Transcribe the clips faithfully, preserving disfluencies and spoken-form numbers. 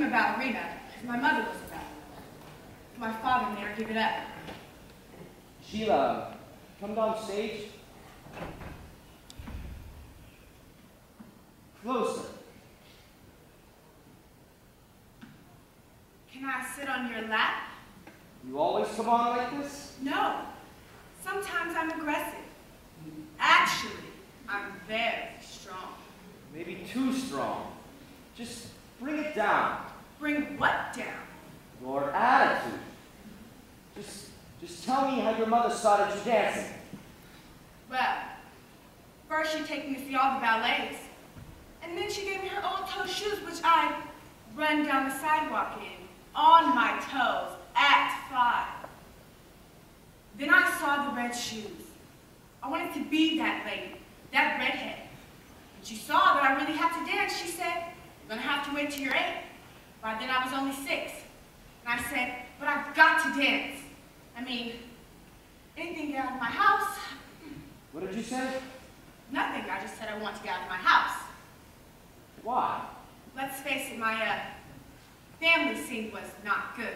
a ballerina because my mother was a ballerina. My father made her give it up. Sheila, come down stage. Closer. Can I sit on your lap? You always come on like this? No. Sometimes I'm aggressive. Actually, I'm very strong. Maybe too strong. Just bring it down. Bring what down? Your attitude. Just, just tell me how your mother started you dancing. Well, first she'd take me to see all the ballets. And then she gave me her old toe shoes, which I'd run down the sidewalk in, on my toes, at five. Then I saw the red shoes. I wanted to be that lady, that redhead. When she saw that I really had to dance, she said, "You're gonna have to wait till you're eight." By then I was only six. And I said, "But I've got to dance. I mean, anything to get out of my house." What did you say? Nothing. I just said I want to get out of my house. Why? Let's face it, my uh, family scene was not good.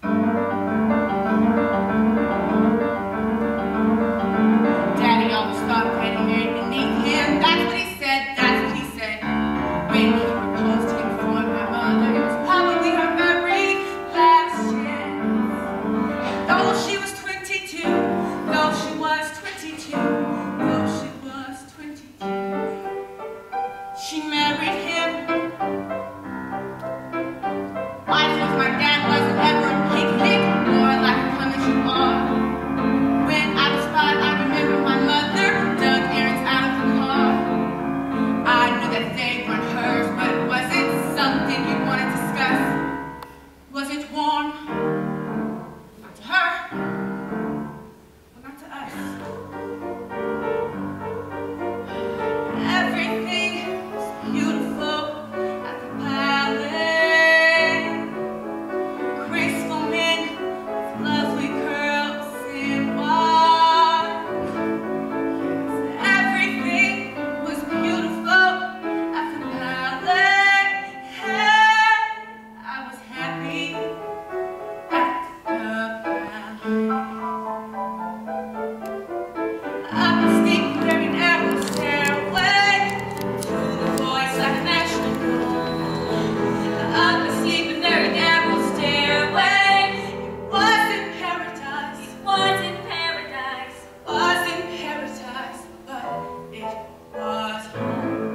Daddy always thought Granny married beneath him. That's what he said. That's what he said. When he proposed to inform my mother, it was probably her very last chance. Though she was twenty-two, though she was twenty-two, though she was twenty-two, she married him. I thought my dad wasn't ever a picnic, more like a come as you are. When I was five, I remember my mother dug errands out of the car. I knew that they weren't hers, but it wasn't something you'd want to discuss. Was it warm? Not to her, but not to us. Everything was beautiful at the ballet. Graceful men with lovely curls and white. Everything was beautiful at the ballet. I was happy at the ballet. Up the steep, very narrow stairway to the voice like a metronome. Up the steep and very narrow stairway. It was in paradise. It was in paradise. It was in paradise, but it was home.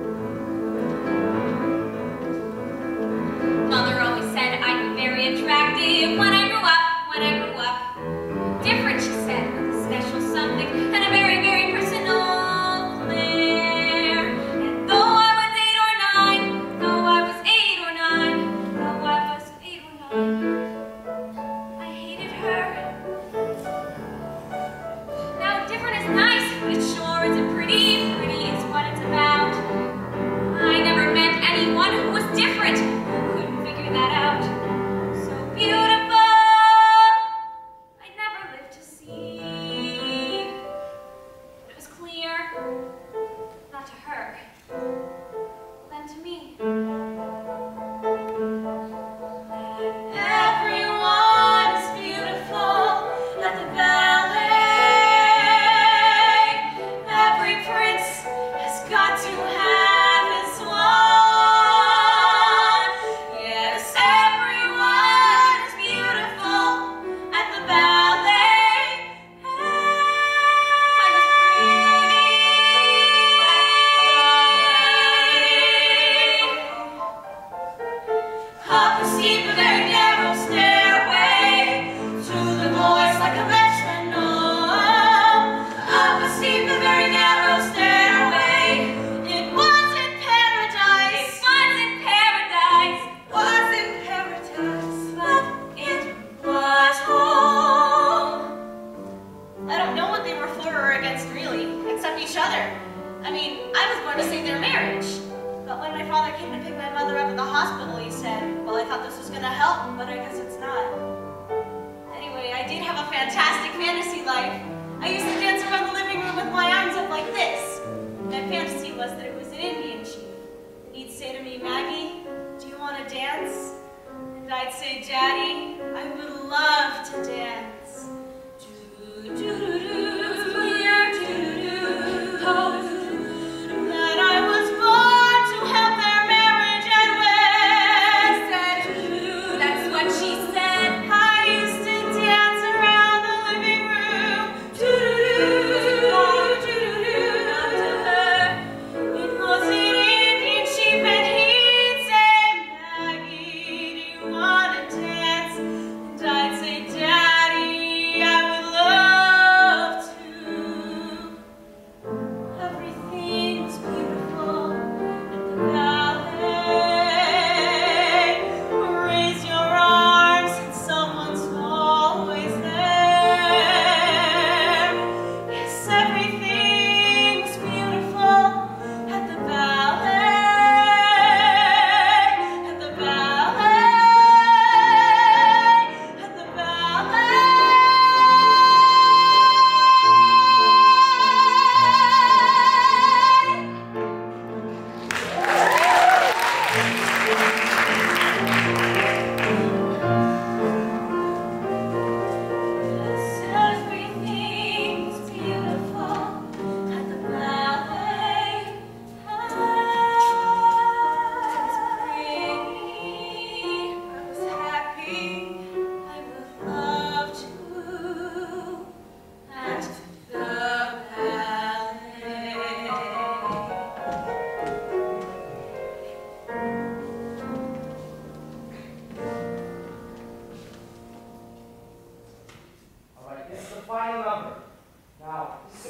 Mother always said I'd be very attractive when I grew up, when I grew up. Different, she said, with a special something and a very, very personal flair. And though I was eight or nine, though I was eight or nine, though I was eight or nine, I hated her. Now, different is nice, but it sure isn't pretty. Pretty is what it's about. I never met anyone who was different, who couldn't figure that out. So beautiful, I never lived to see. But it was clear, not to her, then to me. Everyone is beautiful at the ballet. Every prince has got to have his one. Yes, everyone is beautiful at the ballet. I was pretty. Up the steep and very narrow stairway to the voice like a metronome. Up the steep and very narrow stairway. It was in paradise. It was in paradise. Was in paradise. But it was home. I don't know what they were for or against really, except each other. I mean, I was going to save their marriage. But when my father came to pick my mother up at the hospital, he said, well, I thought this was going to help, but I guess it's not. Anyway, I did have a fantastic fantasy life. I used to dance around the living room with my arms up like this. My fantasy was that it was an Indian chief. He'd say to me, Maggie, do you want to dance?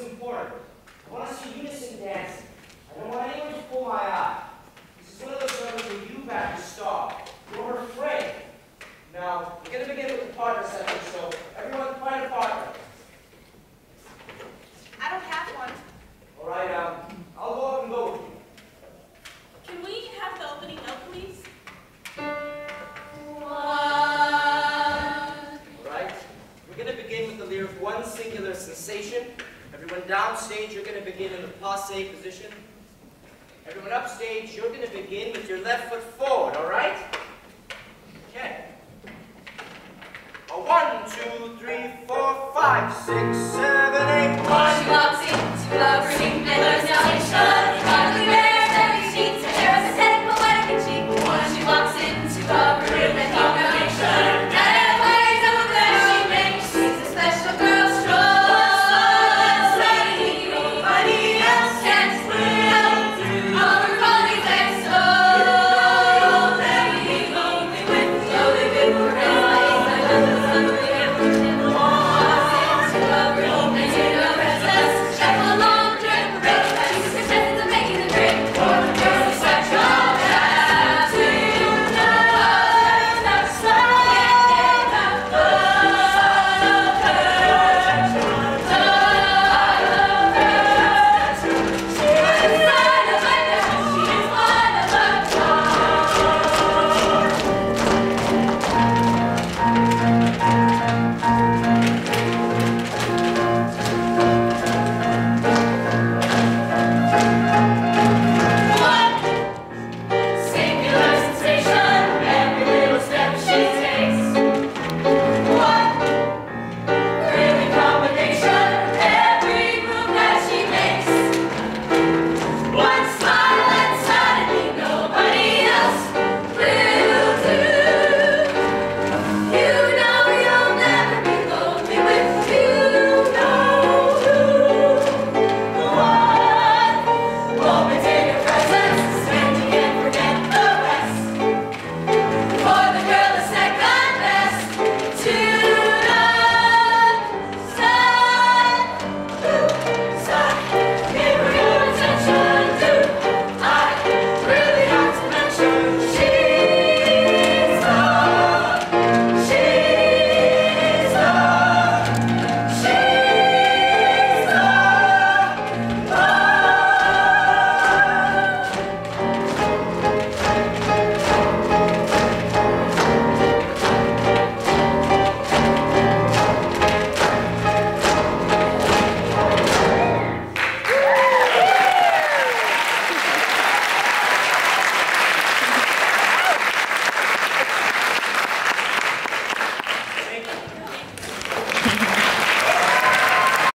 important. I want to see unison dancing. I don't want anyone to pull my eye. This is one of those numbers where you back to star. You're afraid. Now, we're going to begin with the partner section, so everyone find a partner. I don't have one. All right, um, I'll go up and go with you. Can we have the opening note, please? All right. We're going to begin with the lyric one singular sensation. Everyone downstage, you're going to begin in the passe position. Everyone upstage, you're going to begin with your left foot forward, all right? Okay. A one, two, three, four, five, six, seven, eight, one.